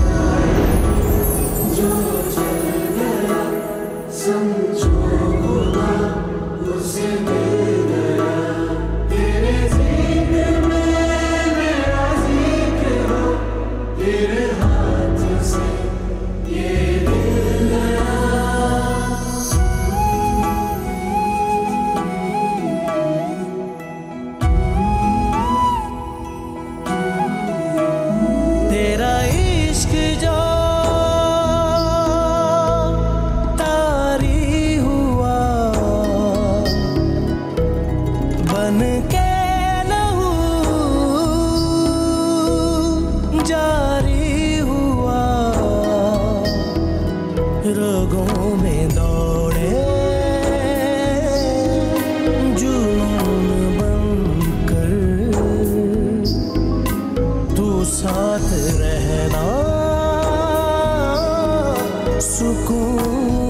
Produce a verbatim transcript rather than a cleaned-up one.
जो चल गया संजोगा उसे मिल गया तेरे जिक्र में मेरा जिक्र हो तेरे हाथ से ये दिल गया। तेरा इश्क जो तारी हुआ बन के लहू जारी हुआ रगों में दौड़े जुनून बनकर तू साथ रहना सुकून